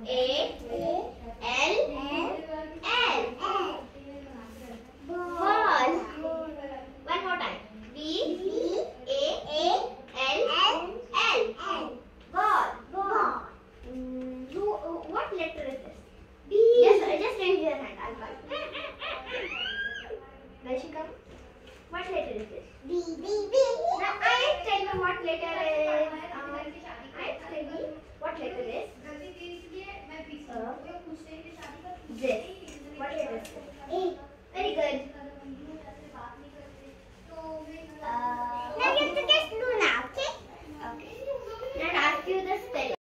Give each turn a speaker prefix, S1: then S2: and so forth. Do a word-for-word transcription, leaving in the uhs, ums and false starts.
S1: A L L. Ball. One more time. B A L L. Ball. Ball. Mm, who, what letter is this? B. Just, just raise your hand. I'll call. Darshika, what letter is this? B. B. B. Now I tell you what letter is. Um, I tell you what letter is. Uh, this. What letter is this? A. Very good.